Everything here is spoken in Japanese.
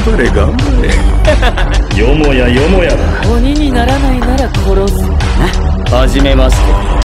張れ頑張れ。よもやよもやだ。 鬼にならないなら殺す。はじめまして。